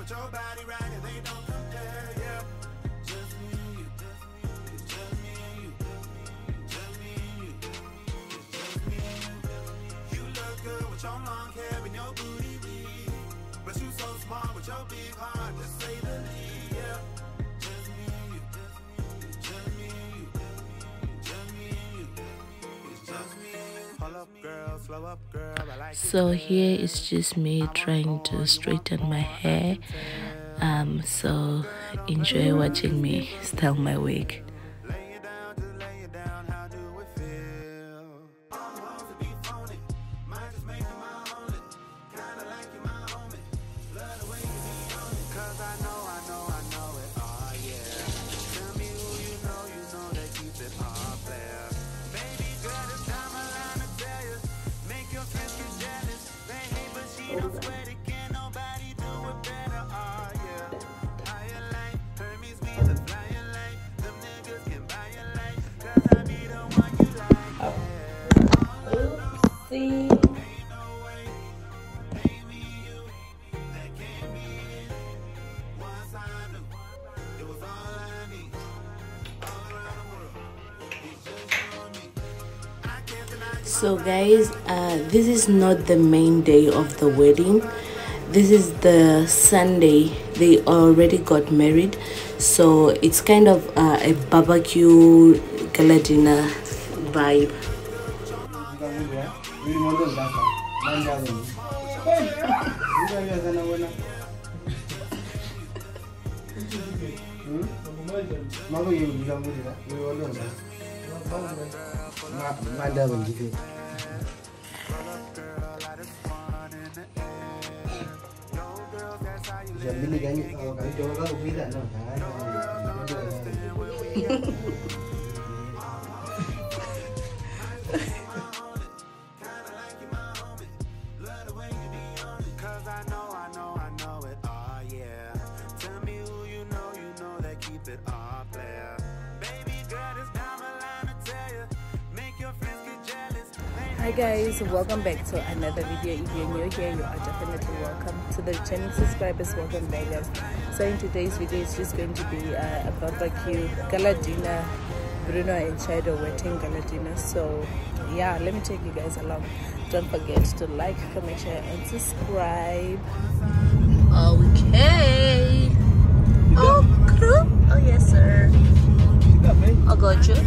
So here is just me trying to straighten my hair. So enjoy watching me style my wig. So guys, this is not the main day of the wedding. This is the Sunday. They already got married, so it's kind of a barbecue gala dinner vibe. Hi guys, welcome back to another video. If you're new here, you are definitely welcome. To the channel subscribers, welcome back guys. So in today's video, it's just going to be a barbecue gala dinner, Bruno and Shadow wedding gala dinner. So yeah, let me take you guys along. Don't forget to like, comment, share and subscribe. Okay. Oh crew. Oh yes sir. I got you.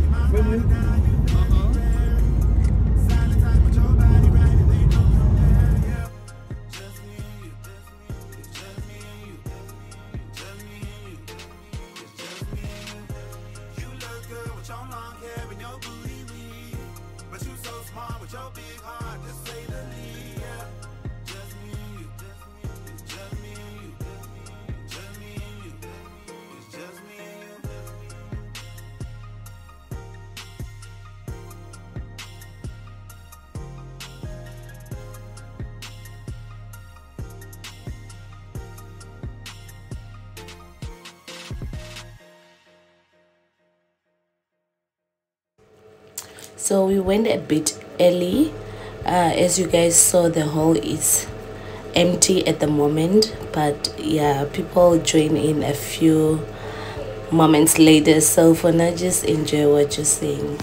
So we went a bit early. As you guys saw, the hall is empty at the moment, but yeah, people join in a few moments later. So for now, just enjoy what you're seeing.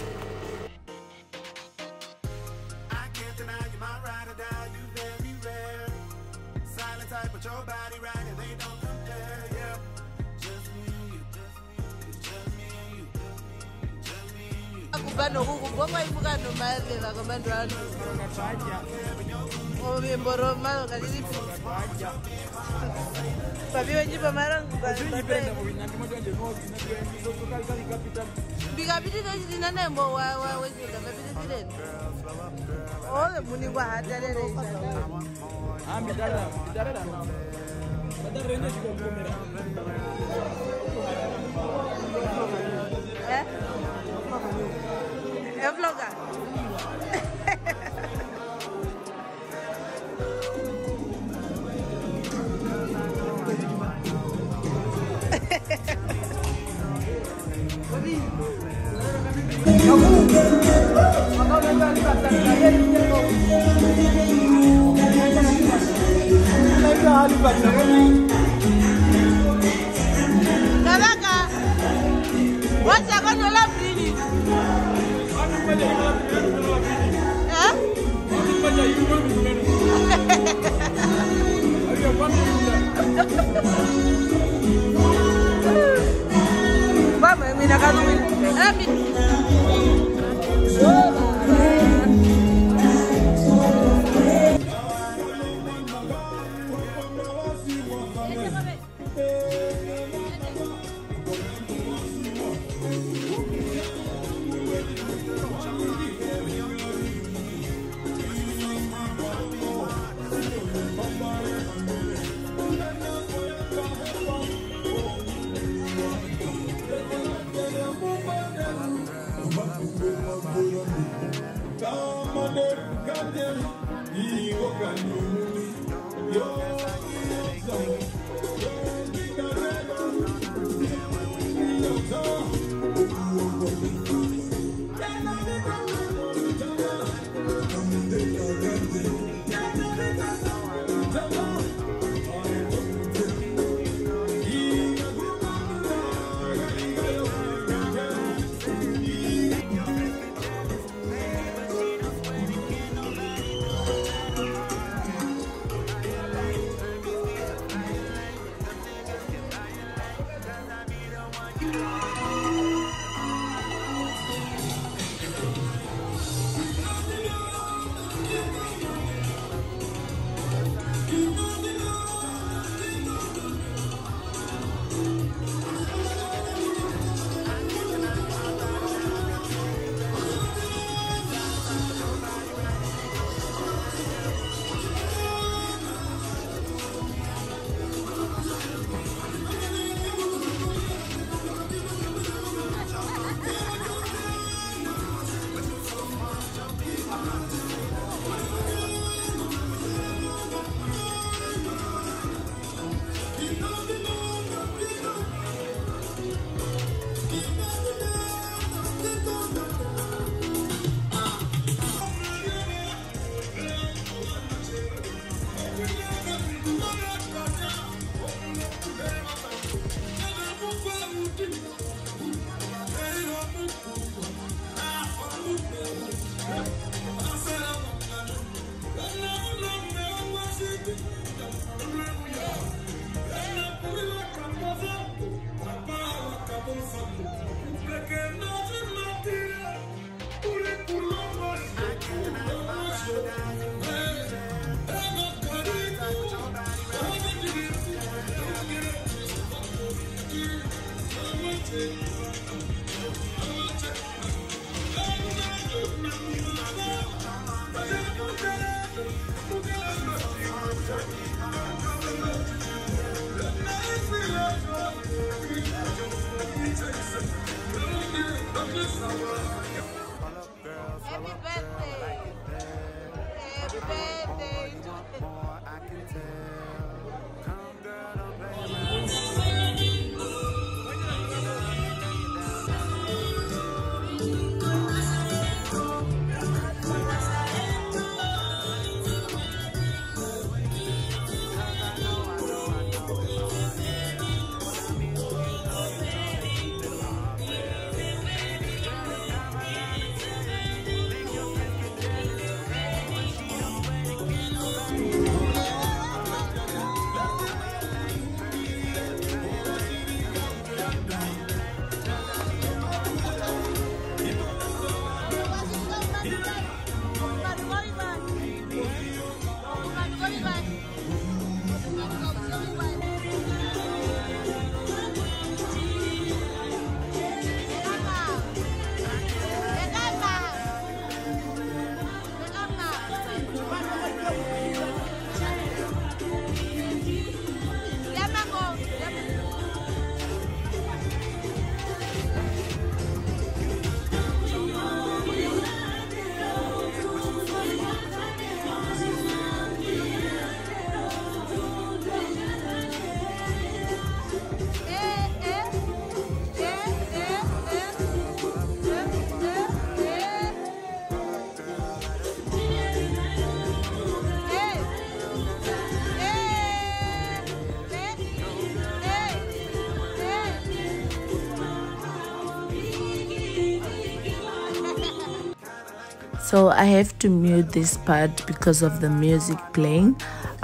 So I have to mute this part because of the music playing.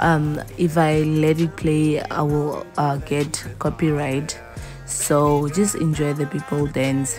If I let it play, I will get copyright. So just enjoy the people dance.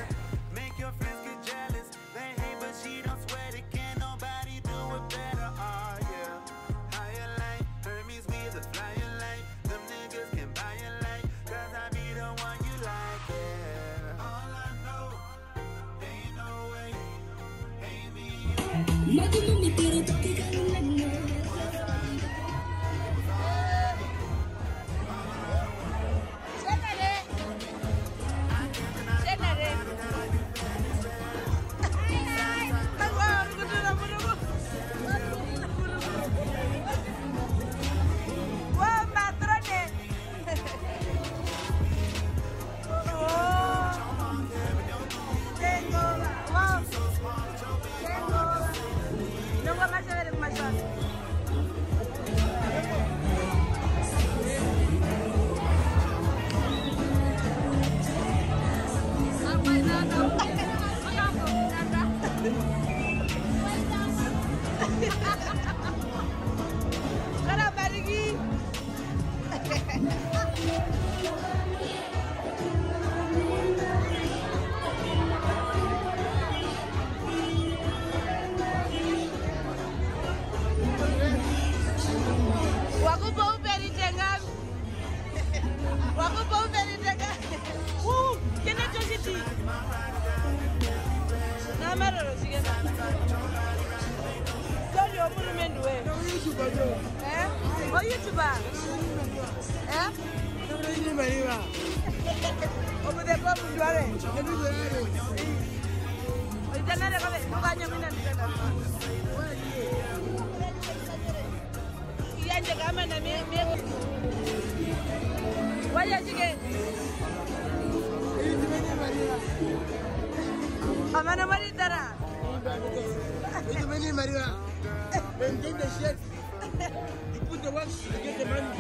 Maintain the shirt. You put the wax, you get the money.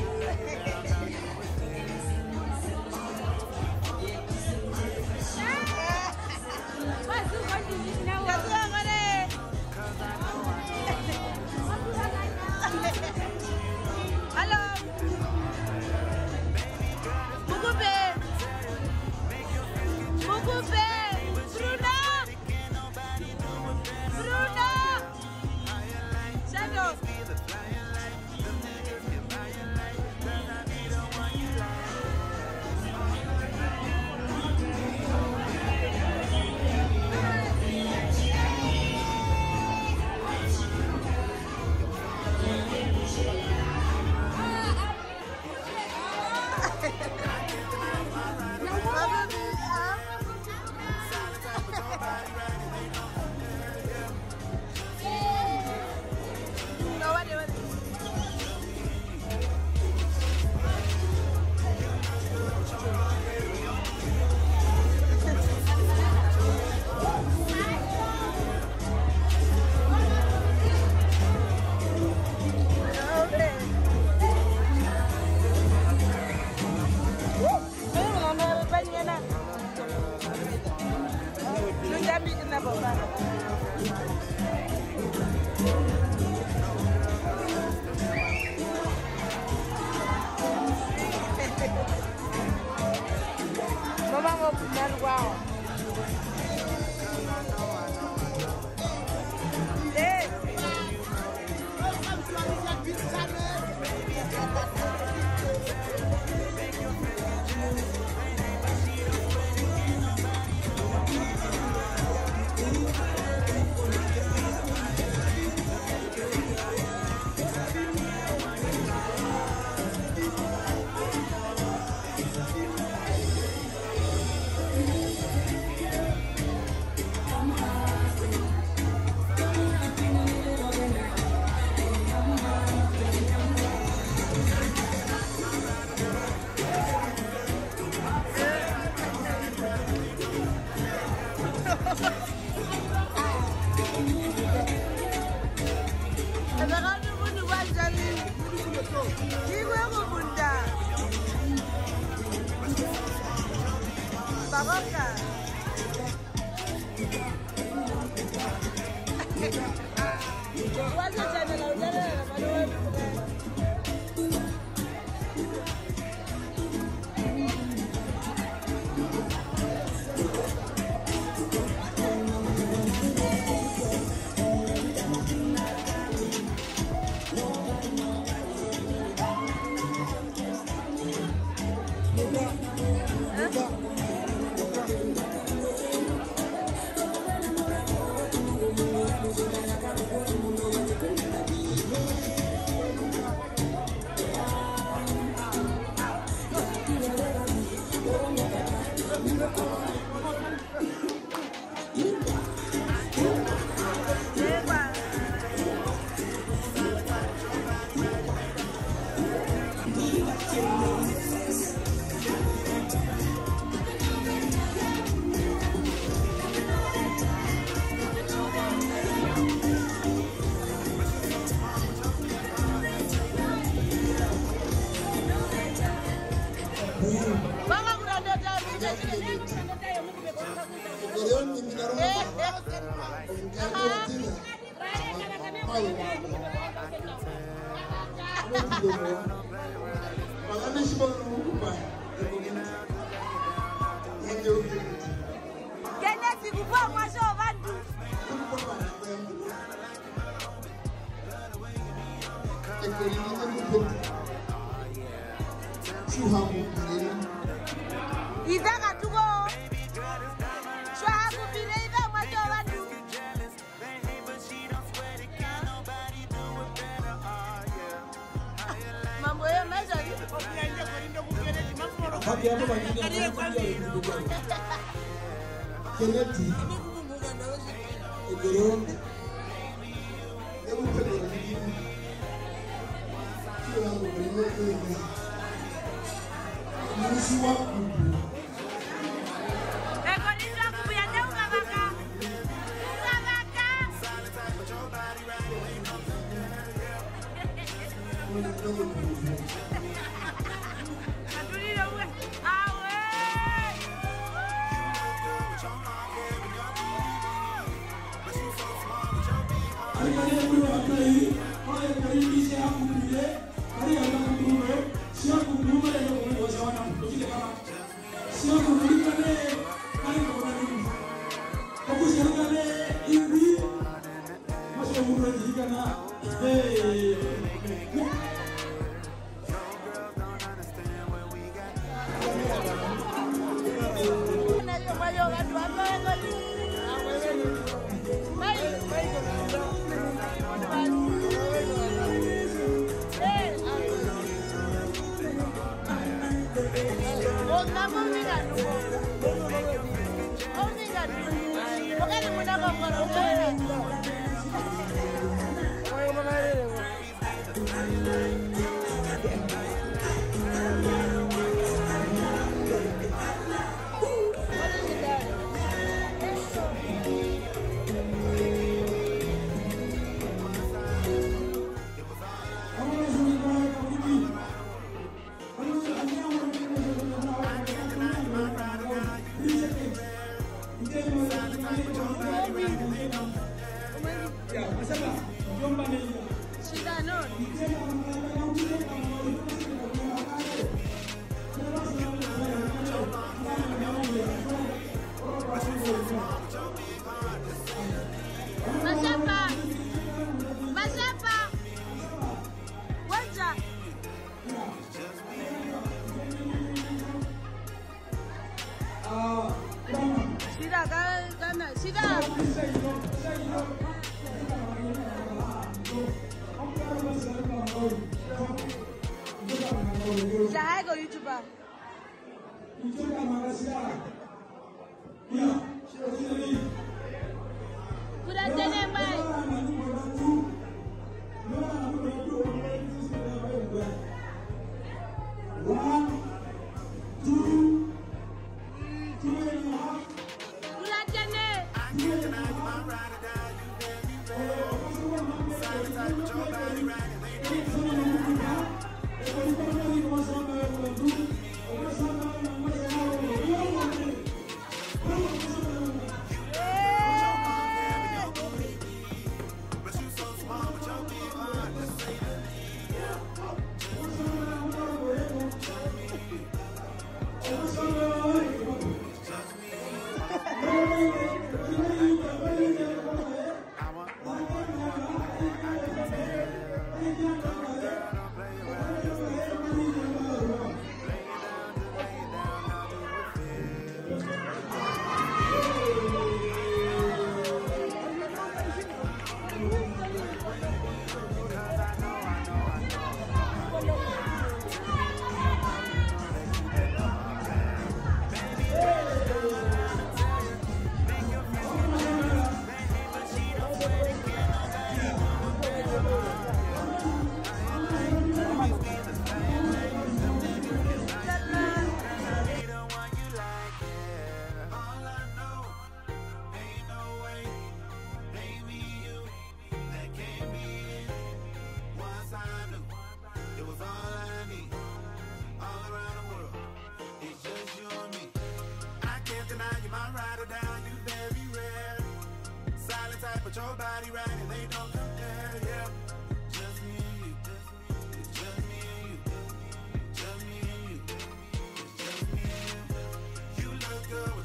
Put your body right and they don't compare, yeah. Just me and you, just me, it's just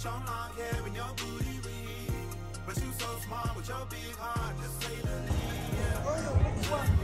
with your long hair and your booty ring. But you so smart with your big heart, just say the lead, yeah.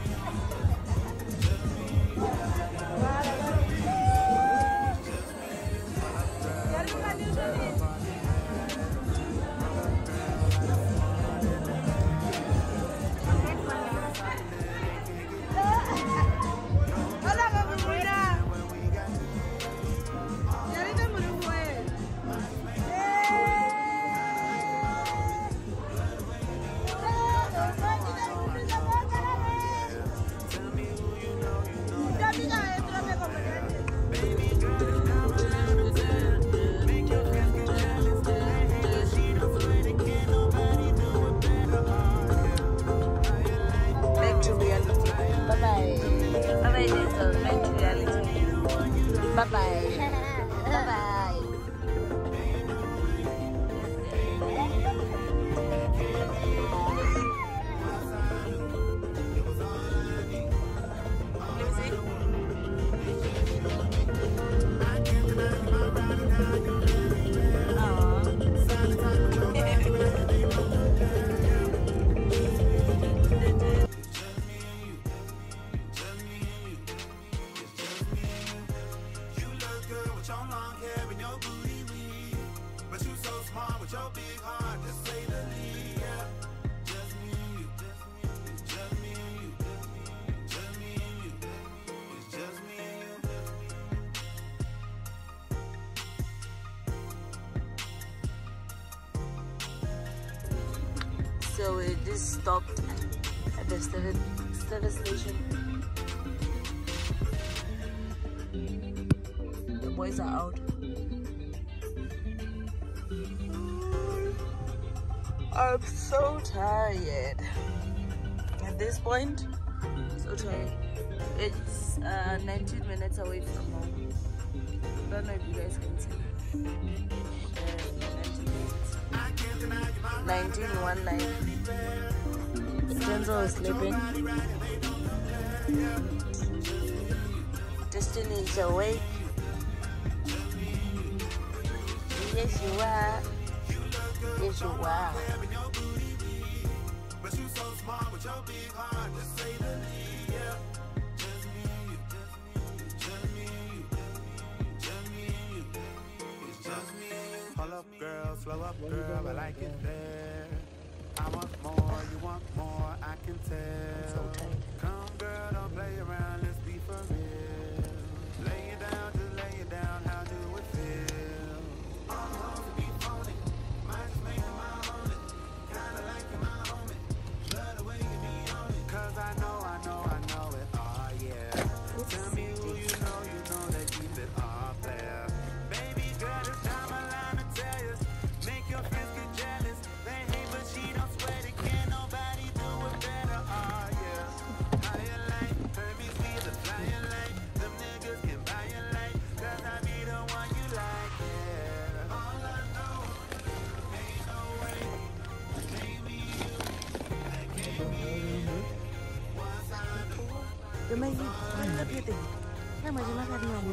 So we just stopped at the service station. The boys are out. I'm so tired. At this point, so tired. It's 19 minutes away from home. I don't know if you guys can see. 1919. Denzel is sleeping. Destiny is awake. Yes, you are. Yes, you are. But you so smart with your big heart, just say the lead, yeah. Just me and you, just me and you, just me and you, it's just me and you. Hold up, girl, slow up, girl, I like it there. I want more, you want more, I can tell. Come, girl, don't play around, let's be for real. Lay it down, just lay it down, how do it feel? All hoes to be phony, might just make them my only. Kinda like you, my homie, love the way you be on it. Cause I know it, oh yeah. Tell me who you know that keep it all there. Baby girl, it's time I line to tell you. Make your friends get jealous. They hate but she don't sweat it. Can't nobody do it better, oh yeah. How you like? Hermes be the flying light. Them niggas can buy your light. Cause I be the one you like, yeah. All I know, ain't no way. Can't be you, that can't be you. Once I do, The man you look at it. How much am I going to do?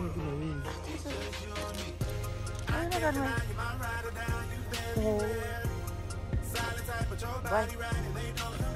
I'm not going to my rider down, you better. Bye. Silent type, but your body riding, they don't